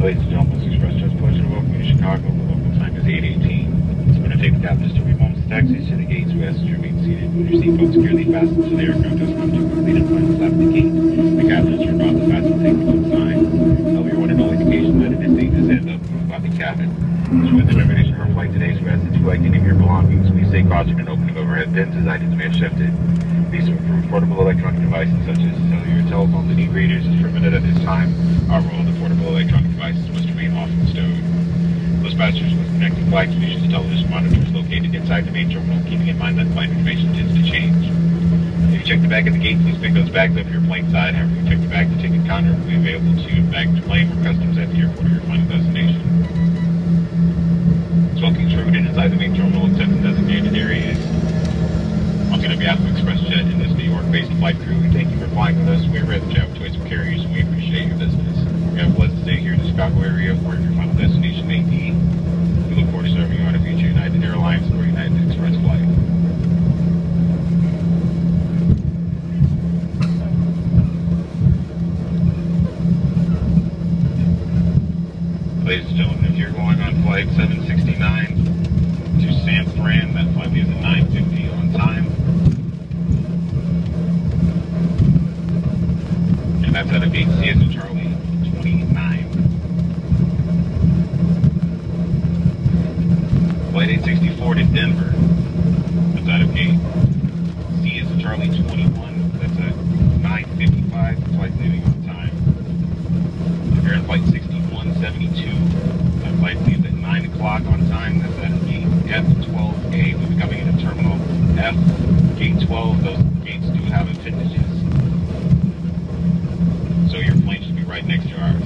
Ladies and gentlemen, it's Express Just pleasure to welcome you to Chicago. The local time is 8:18. It's going to take the captain just a few moments to taxis to the gates west. You're being seated with your seatbelt securely fastened so the aircraft does come to a complete and final stop at the gate. The captain is turned off the fasten tape with sign. However, your one and only indication that it is safe to stand up and move out the cabin. As with the termination of our flight today, so as to like any of your belongings, please take caution in opening overhead bins as items may have shifted. These approved portable electronic devices such as cellular telephones and e-readers is permitted at this time. However, all the portable electronic devices must remain off the stove. Those passengers with connected flight solutions television monitors located inside the main terminal, keeping in mind that flight information tends to change. If you check the bag at the gate, please pick those bags up your plane side. However, if you check the bag, the ticket counter will be available to you at baggage claim or customs at the airport or your final destination. Smoking is prohibited inside the main terminal except in designated areas. Once again, on behalf of ExpressJet and this New York-based flight crew, we thank you for flying with us. We are ready to chat with choice of carriers, and we appreciate your business. We have a pleasant stay here in the Chicago area, where your final destination may be. We look forward to serving you on a future United Airlines or United Express flight. Ladies and gentlemen, if you're going on flight 769 to San Fran, that flight leaves at 9:50 on time. And that's out of gate C as in Charlie 29. Flight 864 to Denver. That's out of gate C as in Charlie 21. That's at 9:55. Flight leaving on time. If you're in flight 6172, that flight leaves at 9 o'clock on time. That's at gate F12A. We'll be coming into terminal F, gate 12. Those gates do have appendages, so your plane should be right next to ours.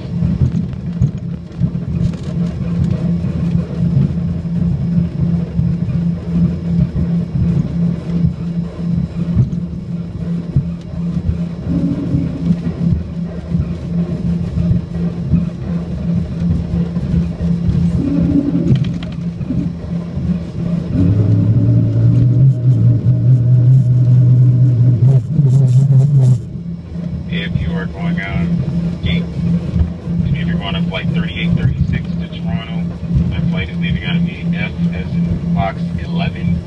Flight 3836 to Toronto. That flight is leaving out of gate F as in box 11.